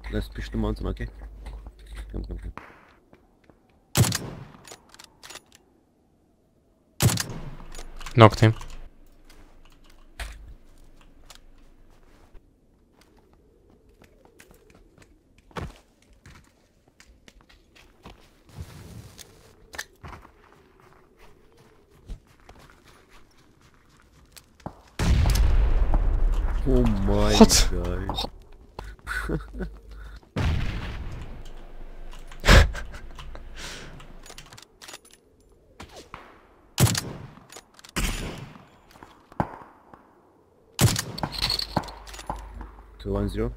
Let's push the mountain, okay? Come, come, come. Knocked him. Oh my What? god. Two 1-0.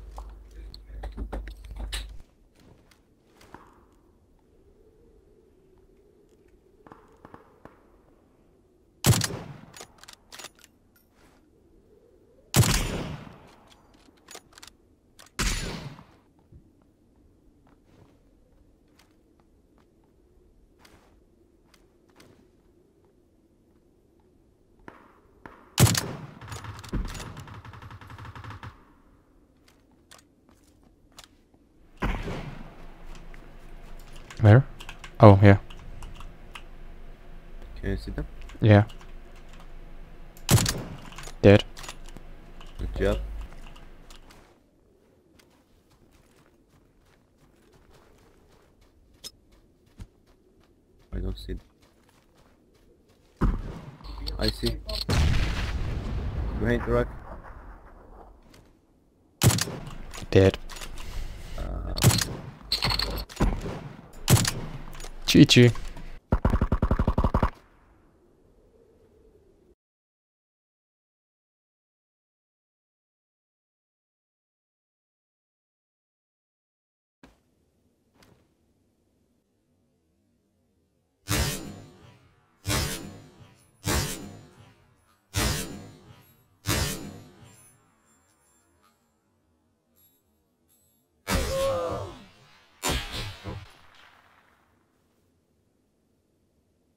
Where? Oh, yeah. Can you see them? Yeah. Dead. Good job. I don't see them. I see. Behind the rock. Dead. Uh, GG.